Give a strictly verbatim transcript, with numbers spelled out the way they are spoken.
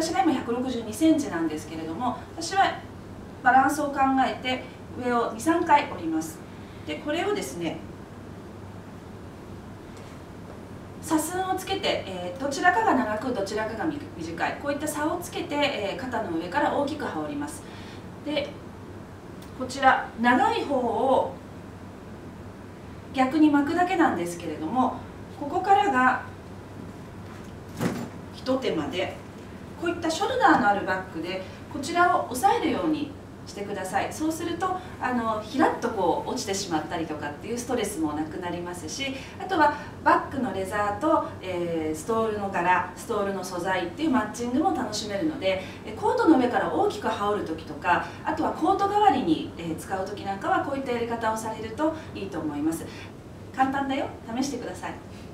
私が今ひゃくろくじゅうにセンチなんですけれども、私はバランスを考えて上をにさんかい折ります。でこれをですね、差寸をつけて、えー、どちらかが長くどちらかが短い、こういった差をつけて、えー、肩の上から大きく羽織ります。でこちら長い方を逆に巻くだけなんですけれども、ここからが一手間で、こういったショルダーのあるバッグでこちらを押さえるようにしてください。そうするとあのひらっとこう落ちてしまったりとかっていうストレスもなくなりますし、あとはバッグのレザーと、えー、ストールの柄、ストールの素材っていうマッチングも楽しめるので、コートの上から大きく羽織る時とか、あとはコート代わりに使う時なんかはこういったやり方をされるといいと思います。簡単だよ、試してください。